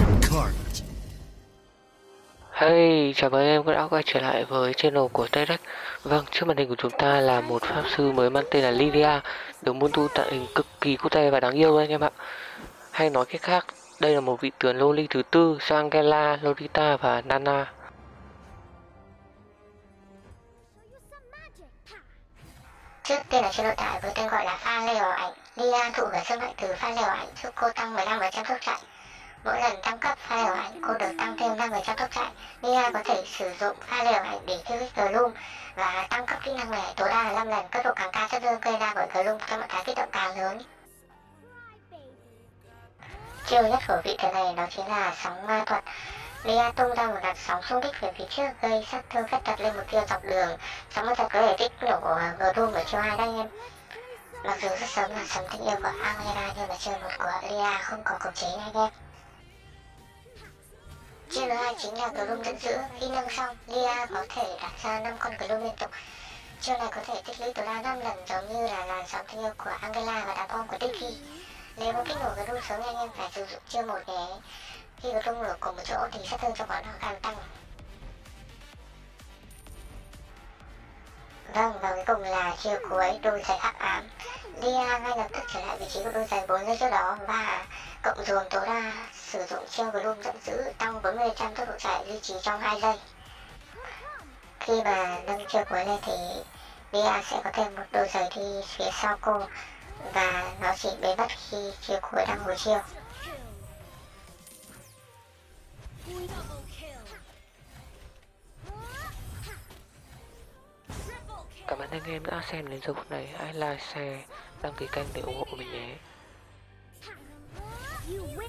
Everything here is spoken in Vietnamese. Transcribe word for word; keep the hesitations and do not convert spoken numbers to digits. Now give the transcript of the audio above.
Hey, chào mừng em đã quay trở lại với channel của Terex. Vâng, trước màn hình của chúng ta là một pháp sư mới mang tên là Lydia, được môn tu tạo hình cực kỳ cute và đáng yêu anh em ạ. Hay nói cách khác, đây là một vị tướng Loli thứ tư sau Angela, Lolita và Nana. Trước tiên là chế độ tải với tên gọi là pha lê ảo ảnh. Lia thụ hưởng sức mạnh từ pha lê ảo ảnh giúp cô tăng mười lăm phần trăm tốc chạy. Mỗi lần tăng cấp pha lê ảo ảnh, cô được tăng thêm năm phần trăm tốc chạy. Lia có thể sử dụng pha lê ảo ảnh để khiêu khích Gloom và tăng cấp kỹ năng này tối đa là năm lần. Cấp độ càng cao sẽ gây ra bởi Gloom cho một cái kích động càng lớn. Chiêu nhất của vị thần này đó chính là sóng ma thuật. Lia tung ra một đợt sóng xung kích về phía trước gây sát thương khét chặt lên mục tiêu dọc đường. Sóng ma thuật có thể kích nổ của Gloom ở chiêu hai đấy anh em. Mặc dù rất sớm là sóng tình yêu của Angela nhưng mà chiêu một của Lia không có khống chế nha anh em. Chiêu thứ hai chính là Gloom giận dữ. Khi nâng xong, Lia có thể đặt ra năm con Gloom liên tục. Chiêu này có thể tích lũy tối đa năm lần giống như là làn sóng tình yêu của Angela và đá bom của Dicky. Nếu muốn kích nổ Gloom sớm anh em phải sử dụng chiêu một nhé. Khi Gloom nổ cùng một chỗ thì sát thương cho bọn nó càng tăng. Vâng, và cuối cùng là chiêu cuối đôi giày hắc ám. Lia ngay lập tức trở lại vị trí của đôi giày bốn giây trước đó và cộng dồn tối đa sử dụng chiêu Gloom giận dữ tăng bốn mươi phần trăm tốc độ chạy duy trì trong hai giây. Khi mà nâng chiêu cuối lên thì Lia sẽ có thêm một đôi giày đi phía sau cô và nó chỉ biến mất khi chiêu cuối đang hồi chiêu. Cảm ơn anh em đã xem đến giờ phút này. Hãy like, share, đăng ký kênh để ủng hộ mình nhé.